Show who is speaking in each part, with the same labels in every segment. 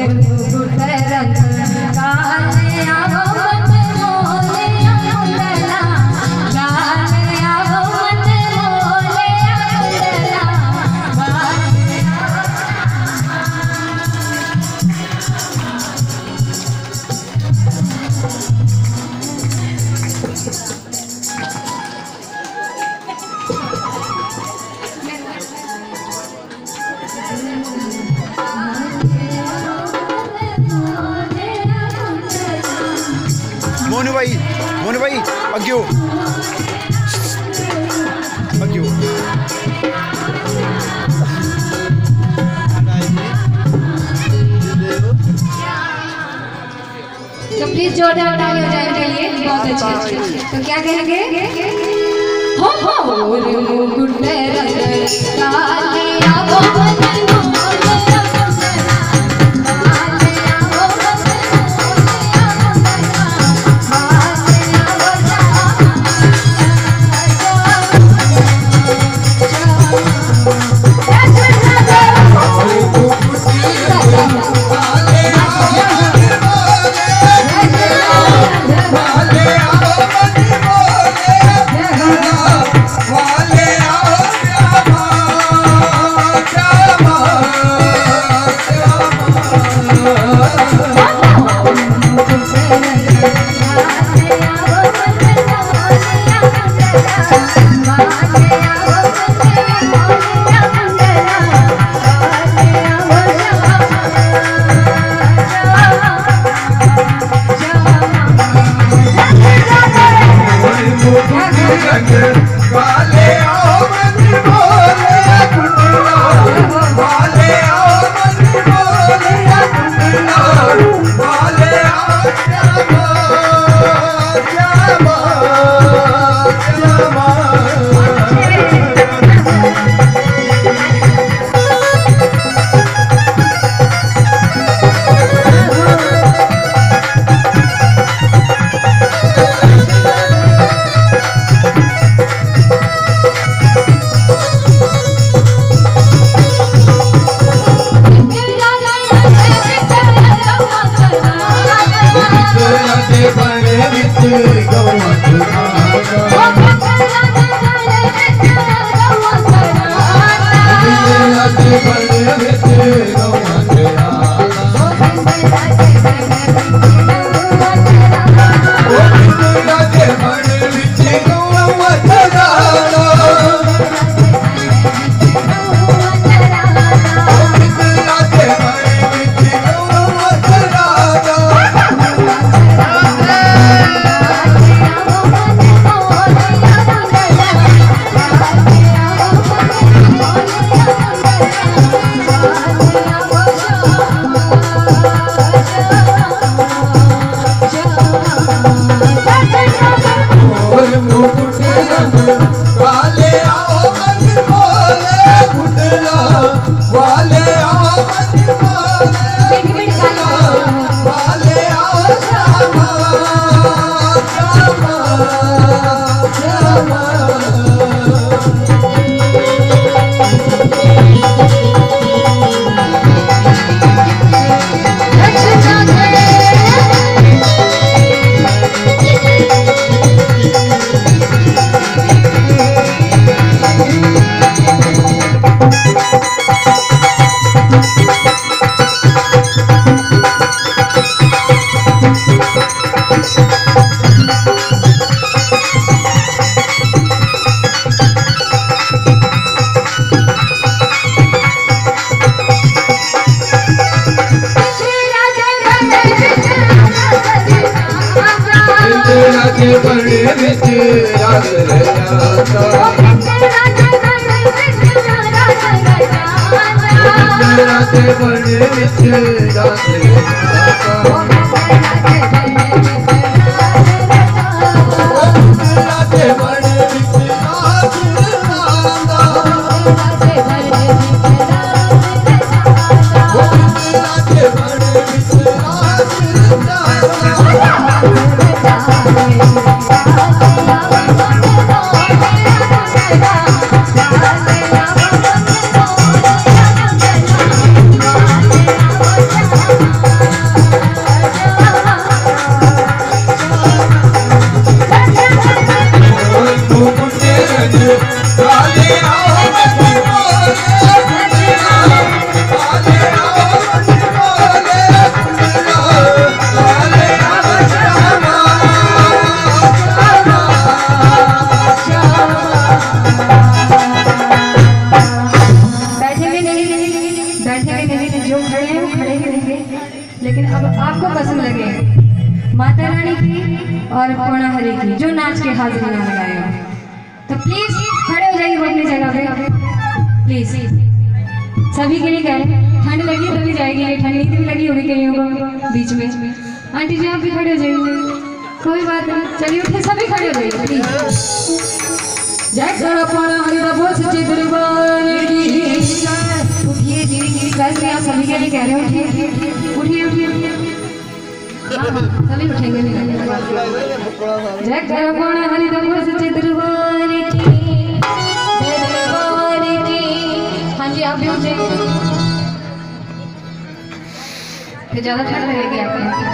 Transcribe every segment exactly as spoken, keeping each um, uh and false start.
Speaker 1: मोनू भाई, मोनू भाई अग्यो अग्यो
Speaker 2: तो प्लीज जोरदार ताली हो जाए के लिए, बहुत अच्छे। तो क्या कहेंगे? हो हो रे मुकुटे रंग काले आवो
Speaker 3: Thank you.
Speaker 2: लेकिन अब आपको पसंद लगे माता रानी की और पूर्णा हरि की, जो नाच के हाजिर ना लगाए हो, तो प्लीज खड़े हो जाइए अपनी जगह पे प्लीज। सभी के लिए कह रहे हैं, ठंड लगी तो भी जाएगी, ठंड भी लगी होगी कहीं को बीच में। आंटी जी आप भी खड़े हो जाइए, कोई बात नहीं, चलिए उठे सभी खड़े हो जाइए प्लीज। जय करो पूर्णा हरि बोल सच्चे दरबार की जय। उठिए धीरे धीरे, वैसे आप सभी के लिए कह रहे हो, उठिए उठिए उठिए, सभी उठेंगे। जय करो पूर्णा हरि बोल सच्चे दरबार की दरबार की। हाँ जी आप भी उठे, फिर ज्यादा ठंड लगेगी आपको।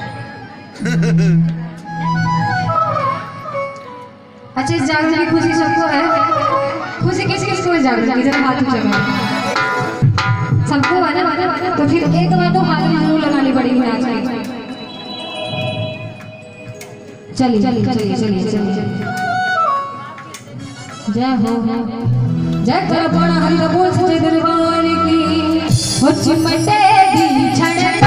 Speaker 2: अच्छा इस जागरण की खुशी सबको है, खुशी किस किस को है जागरण की, जरा हाथ ऊंचा करो। सबको है ना, तो फिर एक बार तो हाथ में जरूर लगानी पड़ेगी नाच में। चलिए चलिए चलिए चलिए चलिए, जय हो जय करो पूर्णा हरि बोल सच्चे दरबार की। हो चिमटे दी छड़का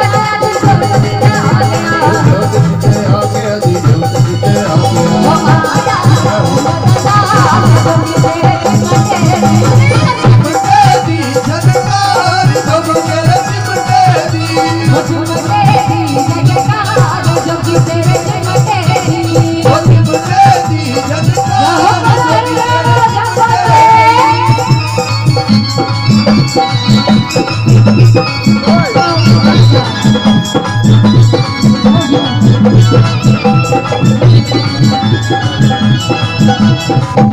Speaker 3: Oh,
Speaker 2: अच्छा